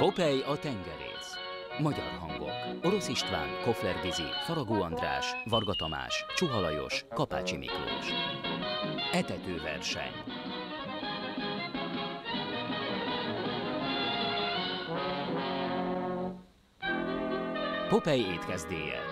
Popeye a tengerész. Magyar hangok. Orosz István, Kofler Gizi, Faragó András, Varga Tamás, Csuha Lajos, Kapácsi Miklós. Etetőverseny. Popeye étkezdéje.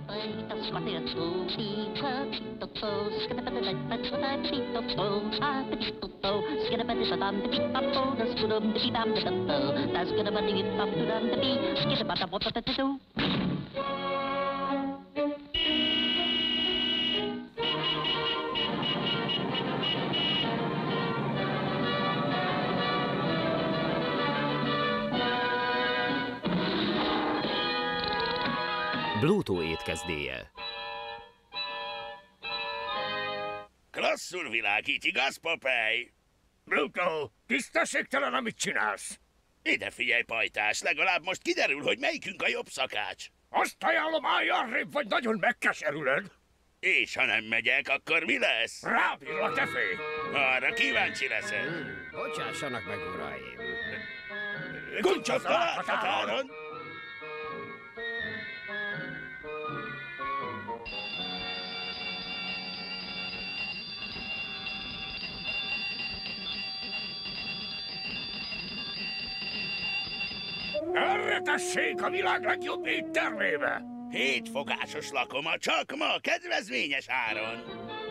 Bluetooth étkezdéje. Klasszul világít, igaz, Popeye? Bluto, tisztességtelen, amit csinálsz. Ide figyelj, pajtás, legalább most kiderül, hogy melyikünk a jobb szakács. Azt ajánlom, állj arrébb, vagy nagyon megkeserülöd. És ha nem megyek, akkor mi lesz? Rábírlak, te fé! Arra kíváncsi leszel. Bocsássanak meg, uraim. Kuncsot talált határon! Erre tessék a világ legjobb éttermébe! 7 fogásos lakoma, csak ma, kedvezményes áron.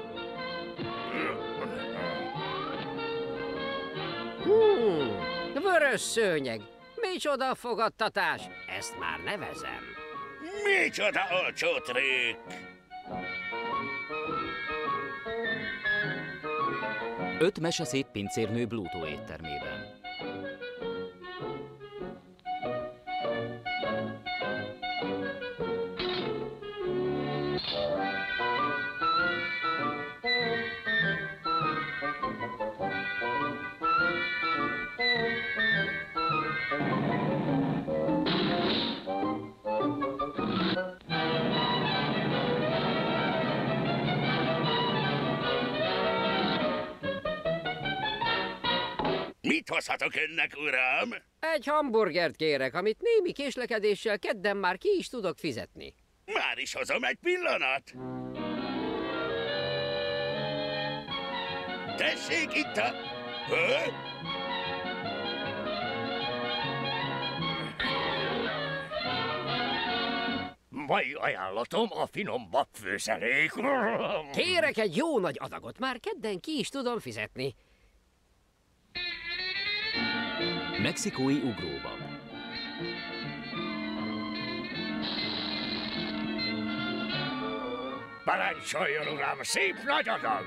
Vörös szőnyeg. Micsoda fogadtatás. Ezt már nevezem. Micsoda olcsó trükk! 5 meseszép pincérnő Bluetooth éttermében. Mit hozhatok önnek, uram? Egy hamburgert kérek, amit némi késlekedéssel kedden már ki is tudok fizetni. Már is hozom, egy pillanat. Tessék itt a... Hő? Mai ajánlatom a finom babfőzelék. Kérek egy jó nagy adagot, már kedden ki is tudom fizetni. Mexikói ugróbab. Parancsoljon, uram, szép nagy adag!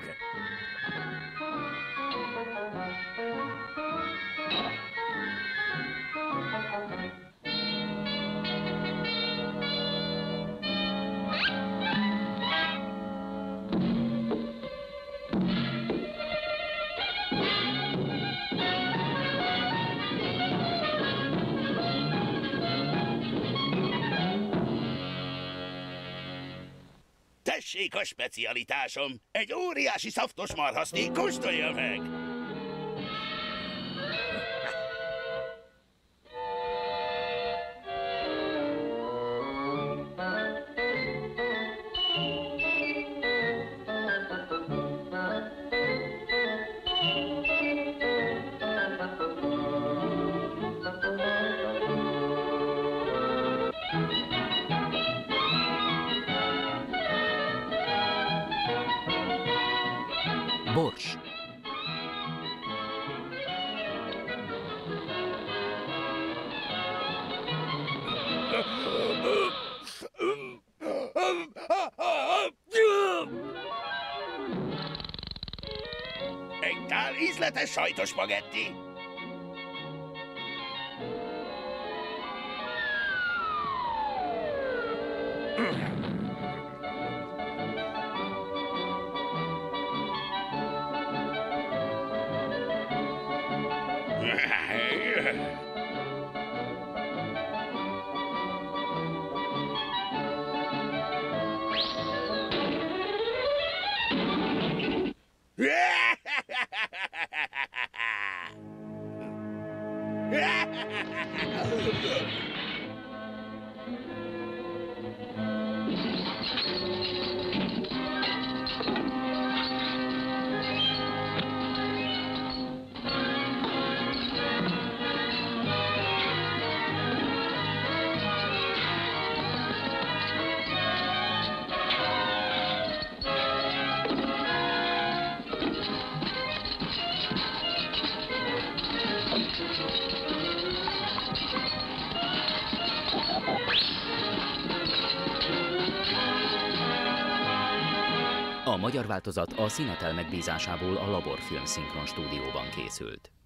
Tessék a specialitásom! Egy óriási szaftos marhaszték, kóstolja meg! Bors. Egy tál ízletes sajtos spagetti. A magyar változat a Színatel megbízásából a Laborfilm szinkron stúdióban készült.